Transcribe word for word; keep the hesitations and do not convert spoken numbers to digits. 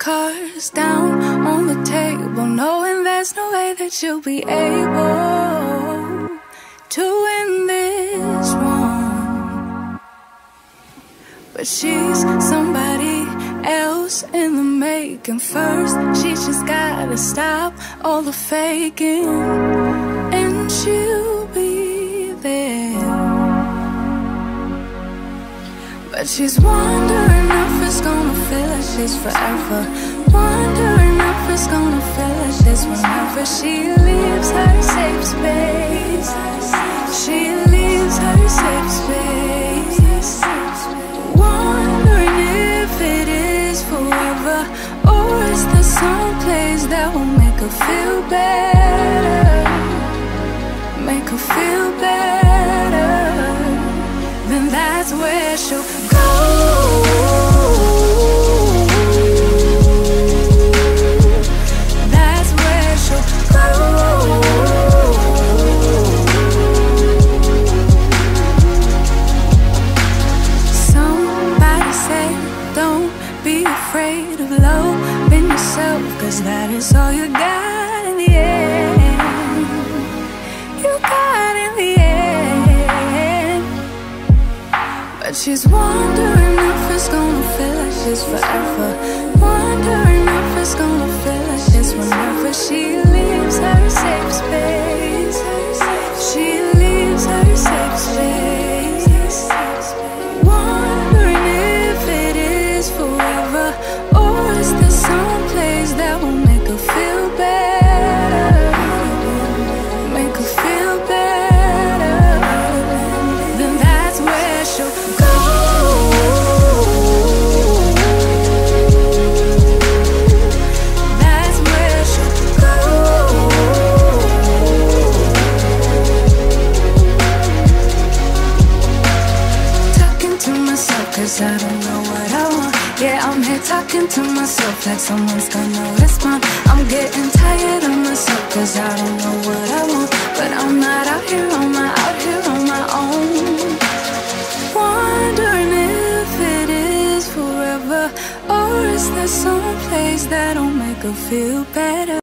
cards down on the table, knowing there's no way that you'll be able to win this one. But she's somebody else in the making. First, she just gotta stop all the faking, and she'll be there. But she's wondering if it's gonna feel like she's forever. Wondering if it's gonna feel like she's whenever she leaves her safe space. She leaves her safe space. Wondering if it is forever, or is there some place that will make her feel better? Make her feel better. Then that's where she'll go. That's where she'll go. Somebody say, don't be afraid of loving yourself, 'cause that is all you got in the end. You got in the end. But she's wondering if it's gonna feel like she's forever. Wondering if it's gonna feel like she's whenever she leaves her safe space. She leaves her safe space. Wondering if it is forever, or is there some place that will make her feel better? Make her feel better. Then that's where she'll go. That's where she'll go. Talking to myself 'cause I don't know what I want. Yeah, I'm here talking to myself like someone's gonna respond. I'm getting tired of myself 'cause I don't know what I want. But I'm not out here on my, out here on my own. Wondering if it is forever, or is there some place that'll make her feel better?